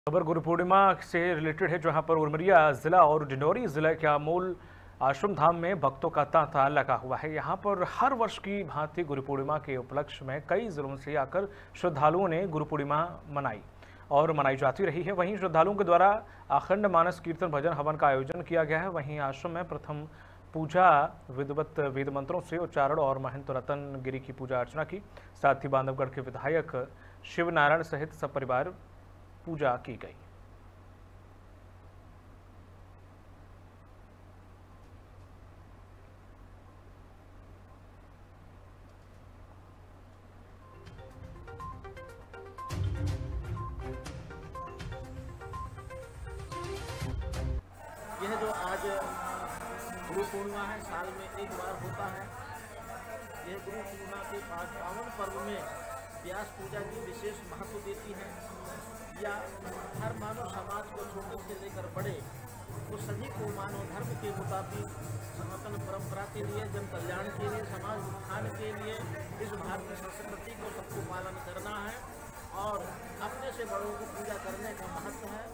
खबर गुरु पूर्णिमा से रिलेटेड है, जहां पर उमरिया जिला और डिंडौरी जिले के अमूल आश्रम धाम में भक्तों का तांता लगा हुआ है। यहां पर हर वर्ष की भांति गुरु पूर्णिमा के उपलक्ष्य में कई जिलों से आकर श्रद्धालुओं ने गुरु पूर्णिमा मनाई जाती रही है। वहीं श्रद्धालुओं के द्वारा अखंड मानस कीर्तन भजन हवन का आयोजन किया गया है। वहीं आश्रम में प्रथम पूजा विधिवत वेद मंत्रों से उच्चारण और महंत रतन गिरी की पूजा अर्चना की। साथ ही बांधवगढ़ के विधायक शिव नारायण सहित सब परिवार पूजा की गई। यह जो आज गुरु पूर्णिमा है, साल में एक बार होता है। यह गुरु पूर्णिमा के पावन पर्व में व्यास पूजा की विशेष महत्व देती है। या हर मानव समाज को छोटे से लेकर बड़े वो सभी को मानव धर्म के मुताबिक सनातन परंपरा के लिए, जन कल्याण के लिए, समाज उत्थान के लिए इस भारतीय संस्कृति को सबको पालन करना है और अपने से बड़ों को पूजा करने का महत्व है।